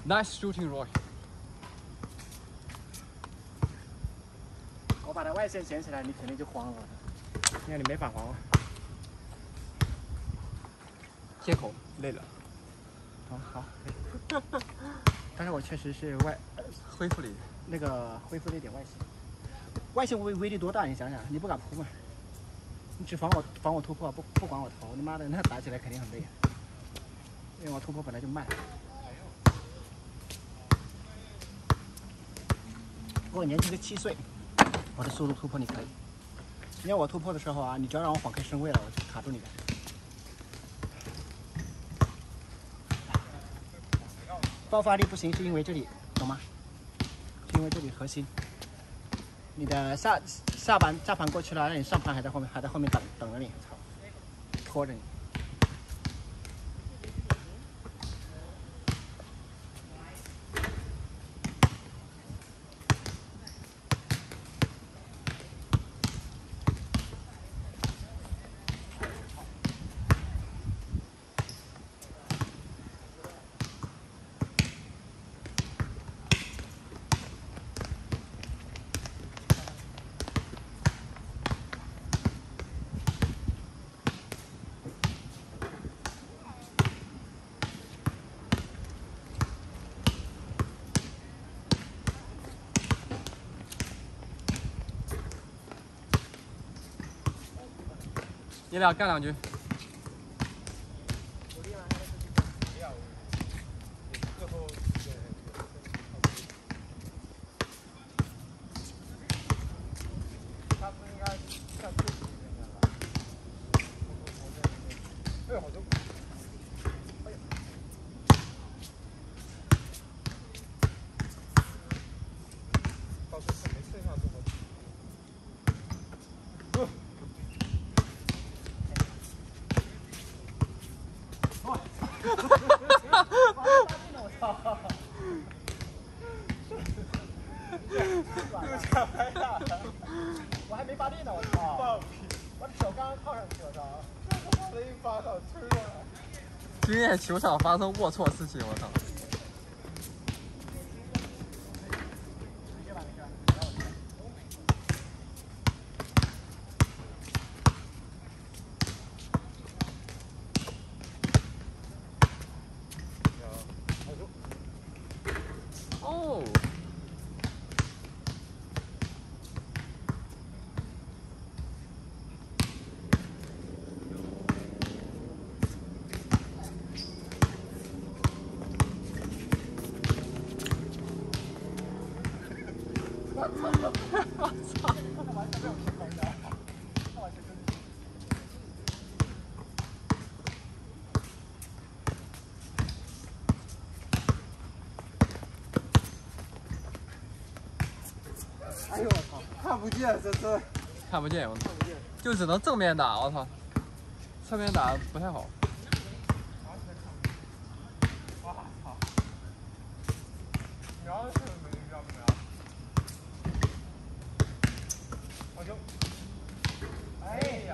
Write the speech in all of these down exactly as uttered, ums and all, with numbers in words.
Nice shooting, Roy。 我把它外线捡起来，你肯定就慌了。因为你没法慌了。 接口累了。好好。但是我确实是外恢复了一点， 那个恢复了一点外线。外线威威力多大？你想想，你不敢扑嘛？你只防我防我突破，不不管我投，你妈的那打起来肯定很累。因为我突破本来就慢。不过年轻个七岁，我的速度突破你可以。因为我突破的时候啊，你只要让我晃开身位了，我就卡住你了。爆发力不行，是因为这里，懂吗？是因为这里核心。你的下下盘下盘过去了，那你上盘还在后面，还在后面等等着你，操，拖着你。 你俩干两局。 我还没发力呢，我操！我的手刚刚套上去，我操！这他妈的一发好吹过来！ 今天球场发生龌龊事情，我操！哦。我操！那完全没有成功的，那完全真的。哎呦我操！看不见，这是看不见，我操！就只能正面打，我操！侧面打不太好。 我操！瞄是没瞄不瞄？我就，哎呀！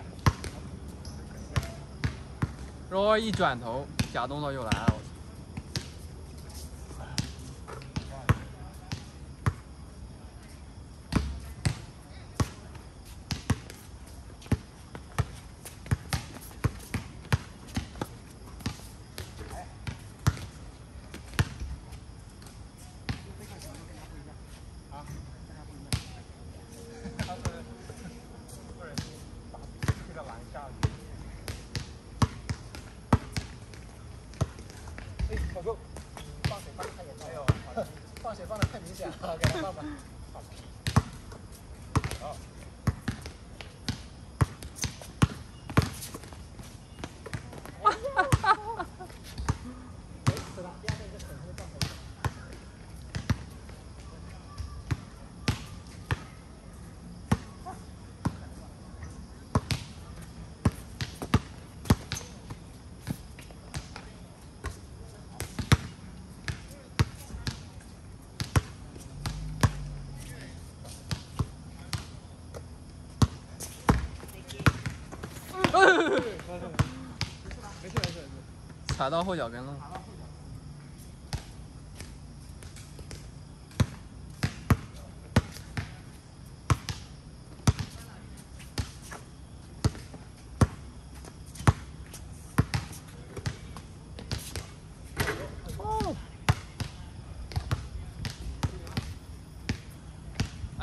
然后一转头，假动作又来了，我操！ 我说放水放的太严重了，放水放的太明显了，给他放吧。放屁！好。哈哈哈哈哈！没死了，第二个就很会放水。 踩到后脚跟了。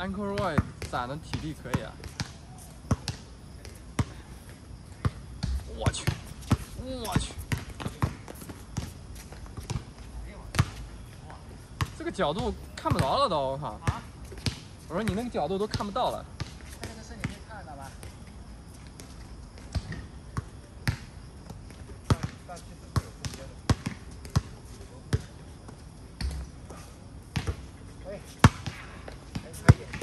Uncle Roy 攒的体力可以啊！我去，我去，这个角度看不着了都，我靠！我说你那个角度都看不到了。 这个是你没看到吧？ 但其实是有空间的。 可以，可以可以。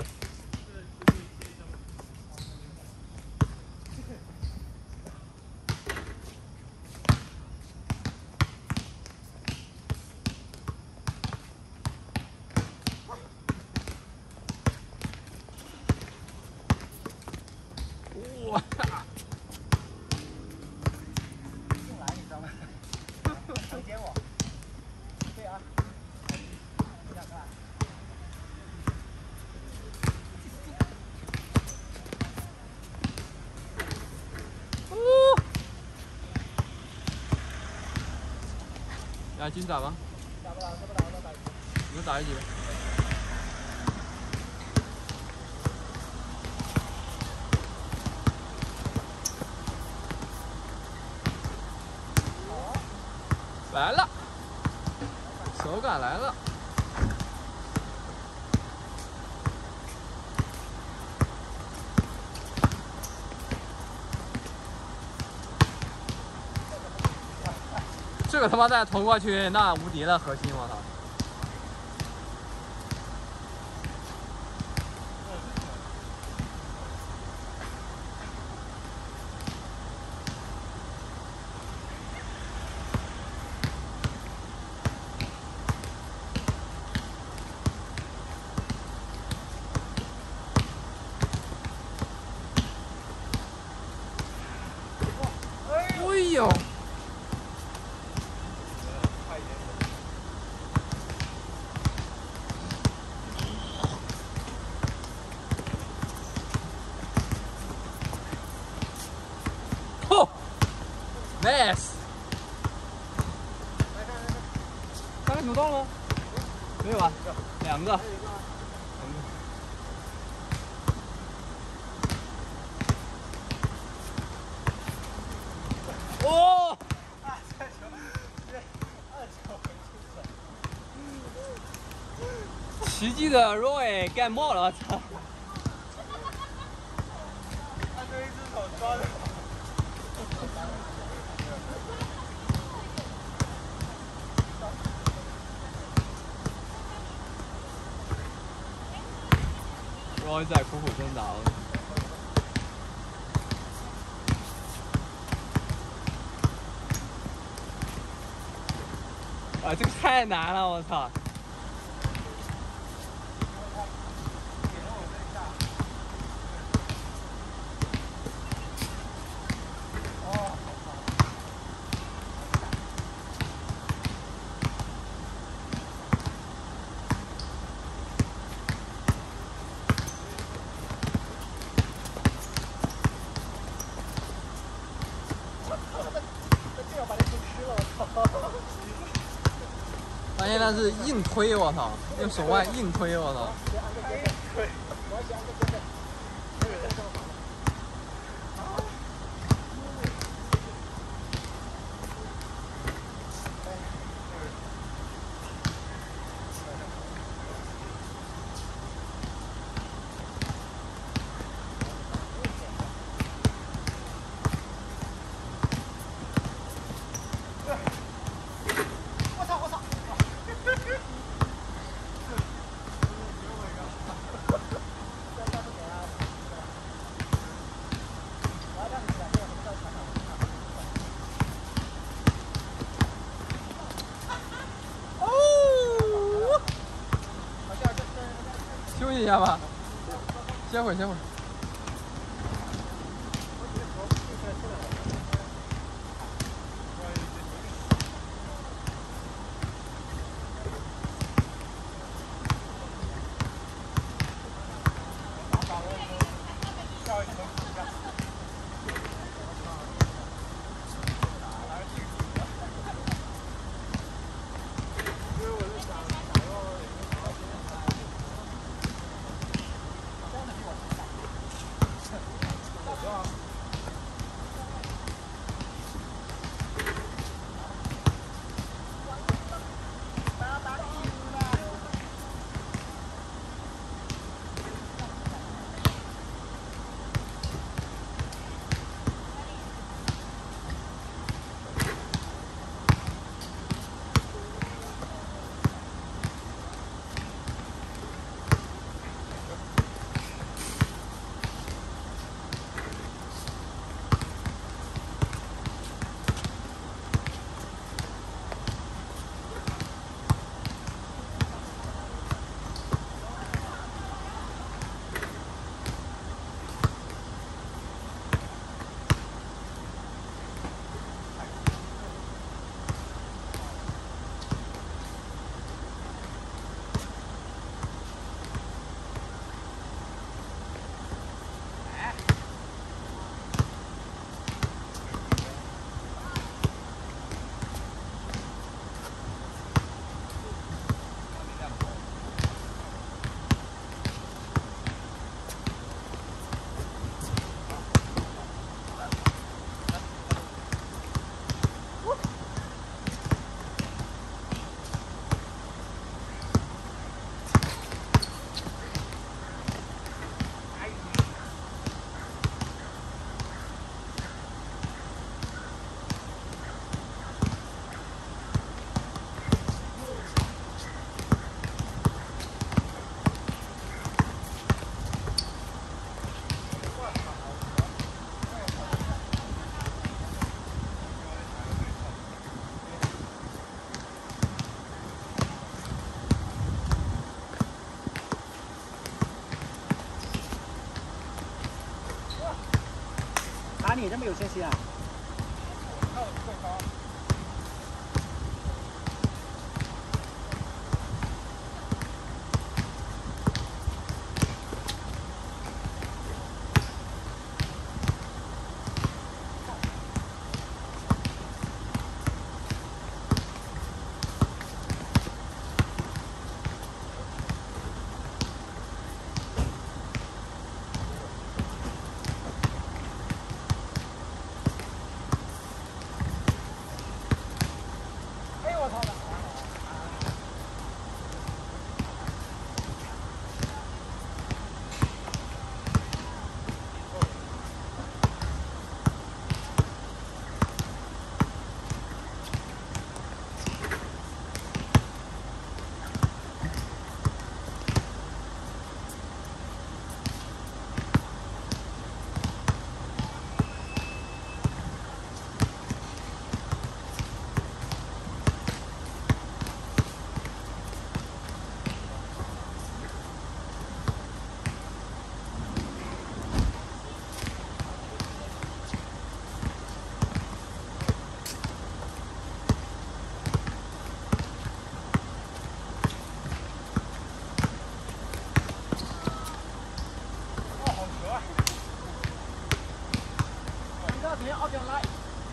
哇！ 进来你知道吗？承接我。对啊。两个。 来，金打吗？ 打不打？打不打？我打。 你们打一局。来了，手感来了。这个他妈再投过去，那无敌了，核心，我操！哎呦！哦 ，nice！ 刚才扭到了吗？没有啊，两个。哦！奇迹的 Roy 干爆了，我操！ 他这一只手抓的。 Roy 在苦苦挣扎了。啊，这个太难了，我操！发现他是硬推，我操！用手腕硬推，我操！ 我操我操！ 休息一下吧，歇会儿歇会儿。 这么有信心啊？ 看我不够高。 二点来。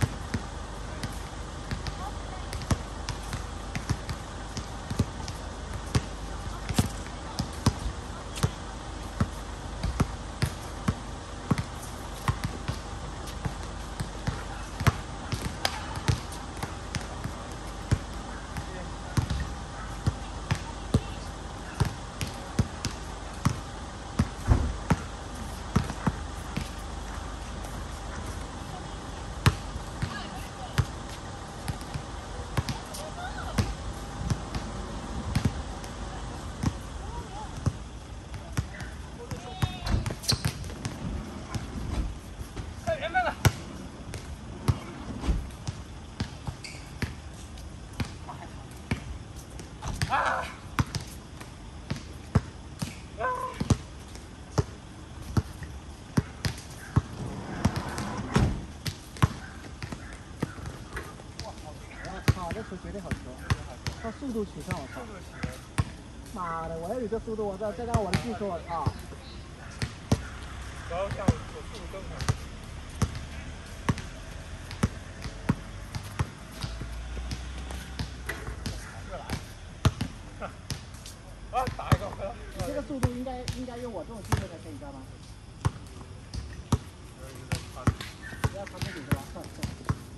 这球绝对好球，靠速度取胜，我操！妈的，我要有这速度，我再再加我的技术，我操！ 然后像我速度更快。啊，打一个回来！ 你这个速度应该应该用我这种技术才可以，知道吗？不要超自己是吧？算了算了。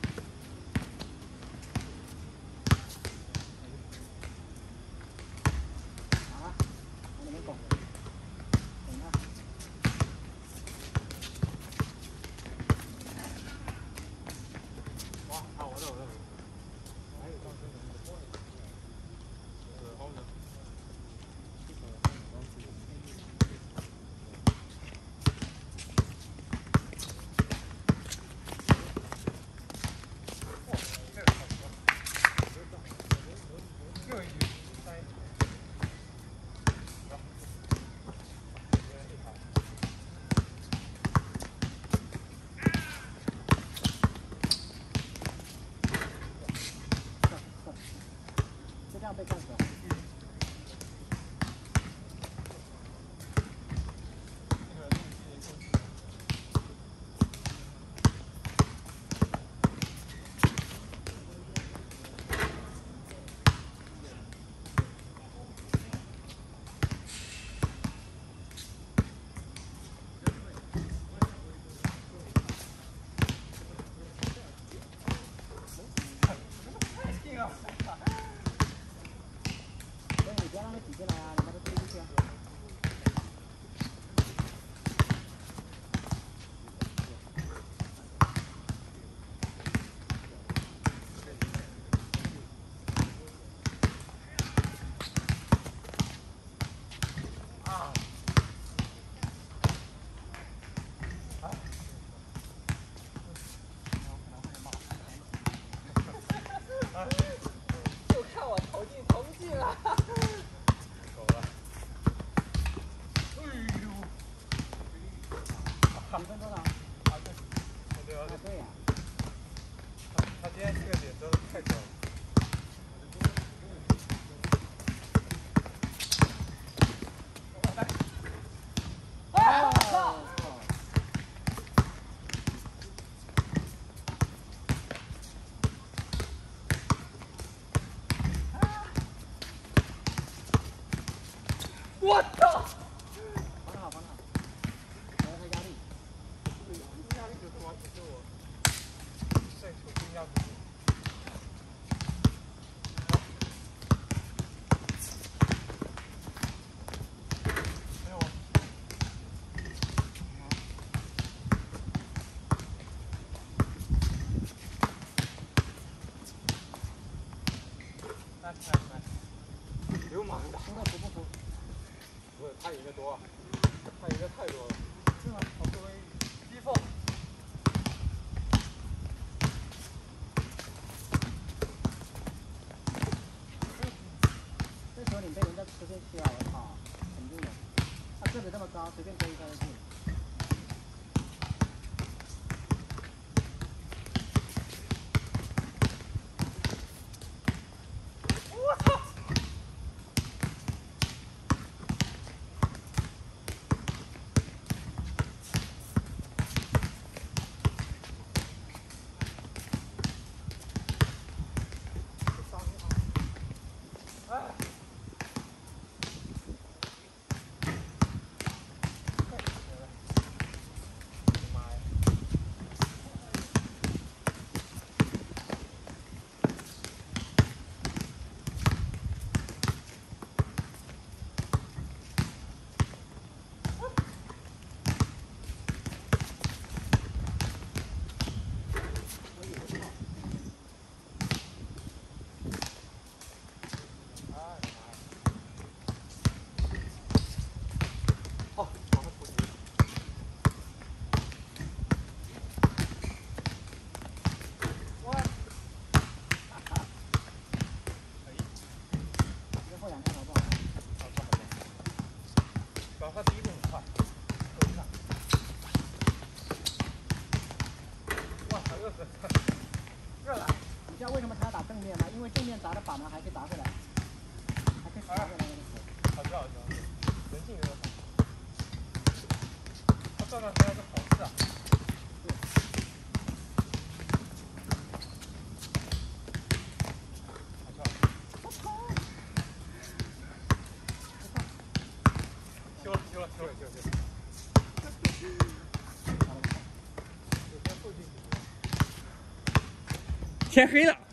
被干死了。挤进来啊，你把它推进去啊。啊！ 就看我投进投不进了。 几分钟了？ 啊，对，对。 对啊， 对呀。 他他今天这个点真的太高了。 我操！ 防得好，防得好，不要太压力。 压力就他妈只是我射球更压不住。没有啊。来来来，流氓的。 现在服不服？ 不是，他赢的多，他赢的太多了。 是吗？ 好不容易逼缝。 这时候你被人家直接踢了，我操，肯定的。他个子这么高，随便追一下就进。 我操！哎！妈呀！哦，往上突击。我。可以。 一个后仰看好不好？ 好，好，好。主要他第一步很快，够看。哇，好热死！热了。 你知道为什么他要打正面吗？因为正面砸的板呢还可以砸回来，还可以砸回来那个球。 好知道，好知道。人性有点好。他转转回来是好事啊。修了，修了，修了，修了，修了。 天黑了。